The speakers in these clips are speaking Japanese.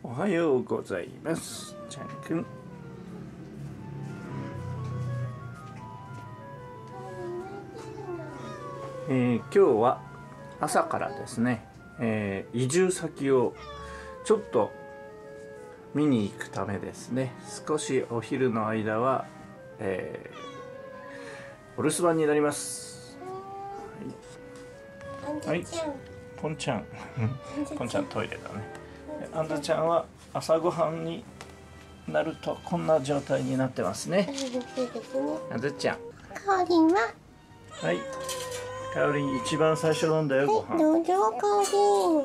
おはようございます。ちゃんくん。今日は朝からですね、移住先をちょっと見に行くためですね、少しお昼の間は、お留守番になります。はい、ポンちゃんポンちゃんトイレだね。あんずちゃんは朝ごはんになるとこんな状態になってますね。あんずちゃん。 かおりんは。 はい。かおりん一番最初なんだよ、ご飯。 どうぞかおりん。はいはい。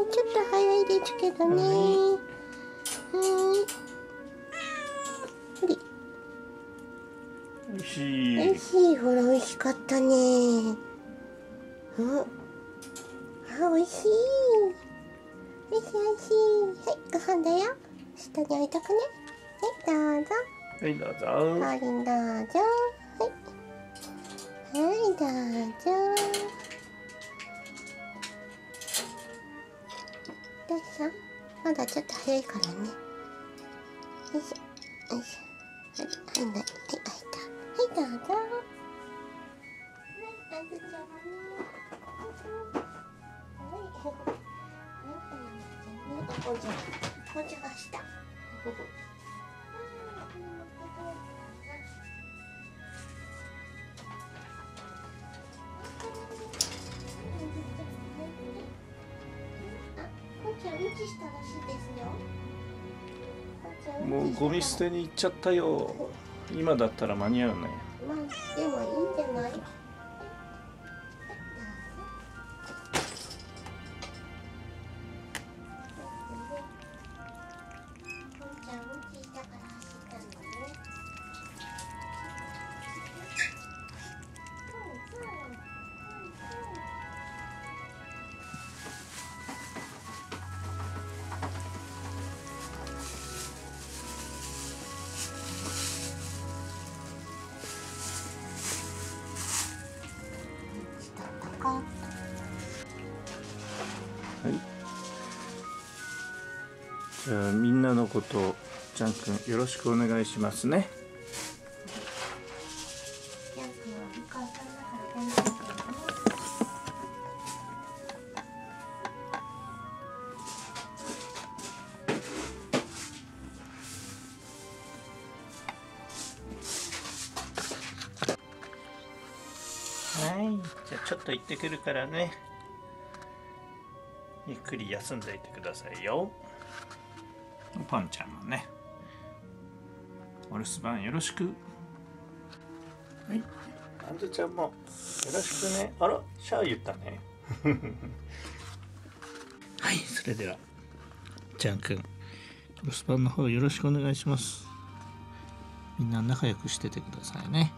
ちょっと早いですけどね。はい。 おいしい。 おいしい。ほら、おいしかったね。うん。あ、おいしい。おいしいおいしい。はい、ご飯だよ。下に置いとくね。はい、どうぞ。 はい、どうぞ。 かおりんどうぞ。はい。はい、どうぞ。どうぞ。まだちょっと早いからね。よいしょ。よいしょ。はい、はい、はい、開いた。はい、どうぞ。はい、あずちゃんもね。はい。お茶がした。 もうゴミ捨てに行っちゃったよ。今だったら間に合うね。 まあ、でもいいんじゃない？ はい。じゃあみんなのことをちゃんくんよろしくお願いしますね。はい、じゃあちょっと行ってくるからね。ゆっくり休んでいてくださいよ。ポンちゃんもね、お留守番よろしく。はい、あんずちゃんもよろしくね。あら、シャー言ったね。はい、それではちゃんくん、お留守番の方よろしくお願いします。みんな仲良くしててくださいね。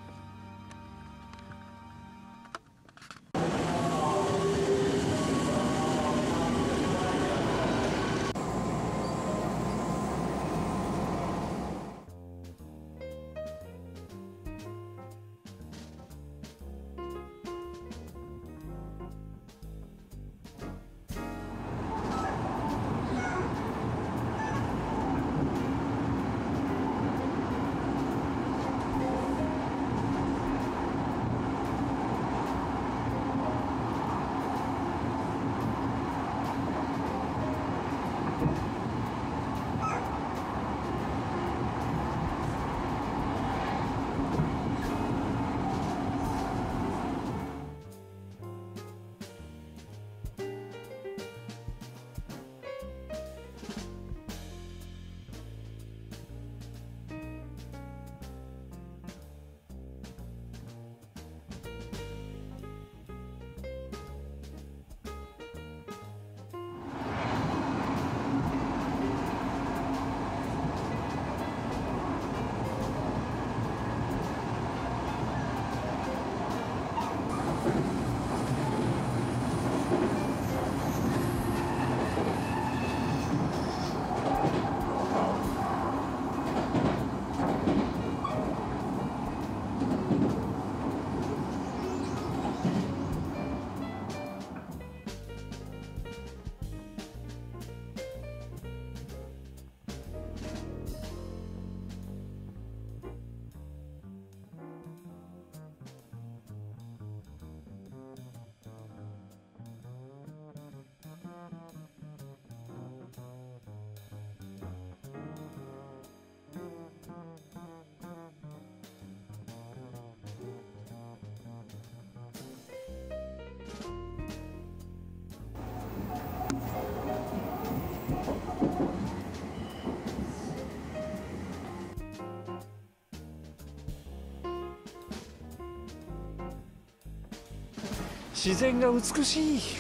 自然が美しい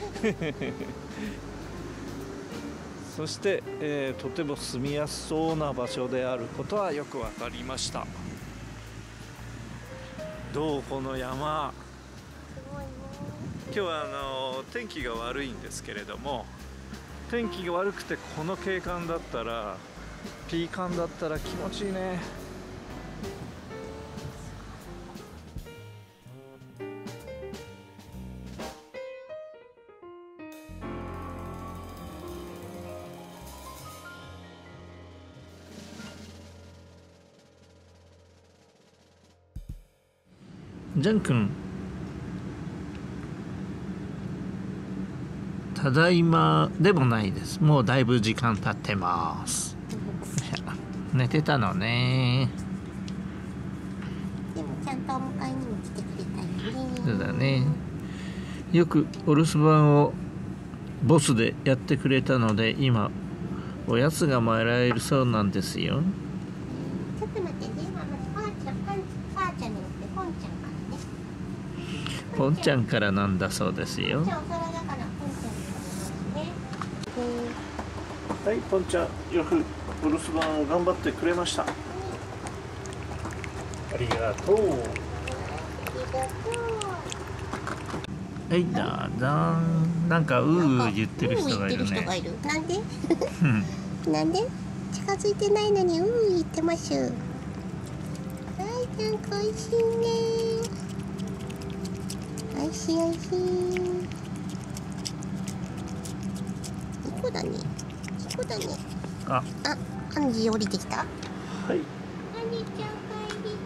そして、とても住みやすそうな場所であることはよく分かりました。どうこの山、今日は天気が悪いんですけれども、天気が悪くてこの景観だったら、ピーカンだったら気持ちいいね。ジャン君、ただいまでもないです。もうだいぶ時間経ってます。寝てたのね。 でもちゃんとお迎えにも来てくれたよね。 そうだね。よくお留守番をボスでやってくれたので、今おやつがもらえるそうなんですよ。 ちょっと待ってね、今パーちゃんじゃなくてポンちゃんからね。 ポンちゃんからなんだそうですよ。 じゃあお皿だからポンちゃんになりますね。 はい、ポンちゃん、よくお留守番を頑張ってくれました。ありがとう。はい、どうぞ。なんか言ってる人がいるね。 なんでなんで近づいてないのに言ってます。はい、なんかおいしいね。おいしいおいしい。いい子だね。いい子だね。 あ、 アンジー降りてきた。 はい。 アンジーちゃん帰り。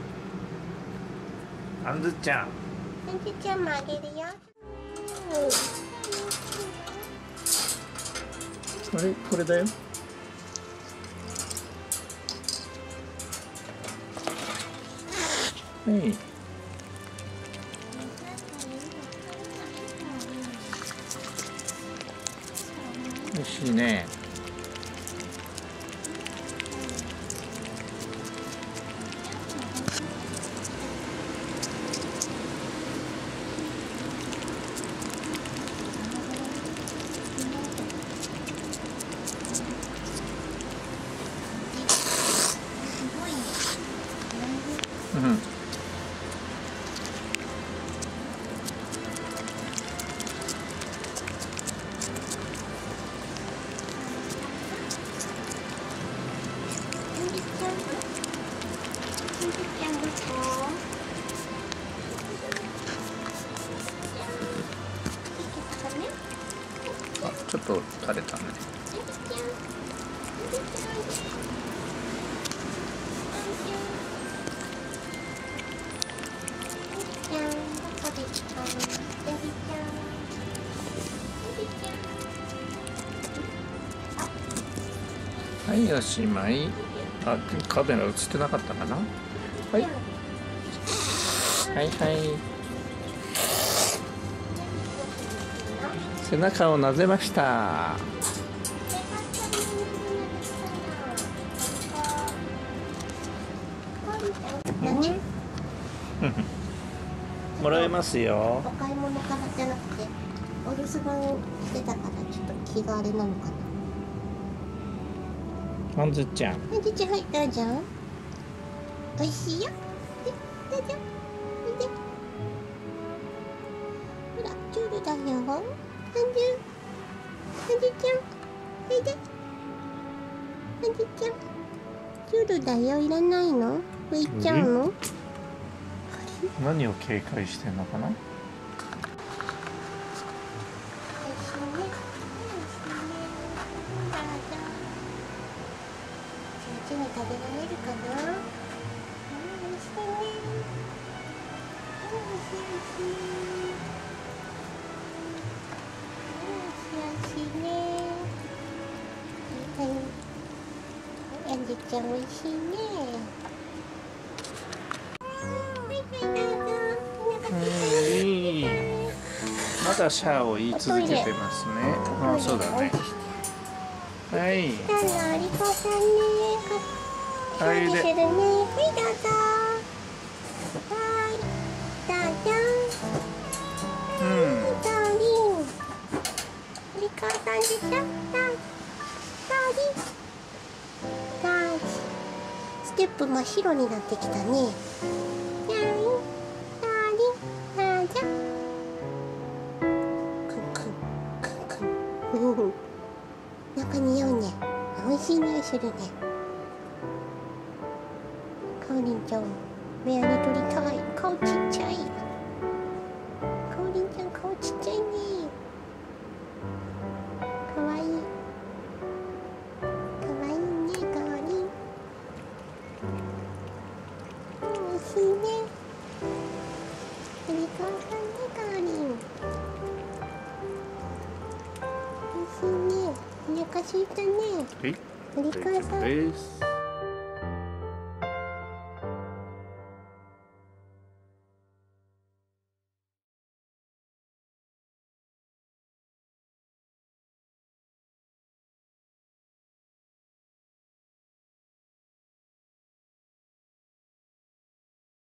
アンズちゃん。 アンジーちゃんもあげるよ。 あれ、これだよ。はい。美味しいね。うん。あ、ちょっと垂れたね。はい、おしまい。あ、カメラ映ってなかったかな。はい。はいはい。背中をなでました。 何？ もらえますよ。 お買い物からじゃなくて、お留守番してたからちょっと気があれなのかな。 アンズちゃん。 アンズちゃん、はい、どうぞ。おいしいよ。どうぞ。おいで。ほら、チュールだよ。アンズちゃん。おいで。アンズちゃん。チュールだよ。いらないの？浮いちゃうの？ 何を警戒してんのかな。 食べられるかな。おいしいね。おいしいおいしい。おいしいね。はい。アンジュちゃんおいしいね。 まだシャーを言い続けてますね。あ、そうだね。はい。 ありがとうね。 はい、で。 はい、どうぞ。はい、どうぞ。はプ真っ白になってきたね。にゃい、なに、なじゃ。くん。なんか似合うね。美味しい匂いするね。かおりんちゃん、目やに撮りたい。顔ちっちゃい。かおりんちゃん、顔ちっちゃいね。かわいい。かわいいね、かおりん。おいしいね。お利口さんね、かおりん。おいしいね。お腹すいたね。 はい、 お利口さん。 大丈夫です。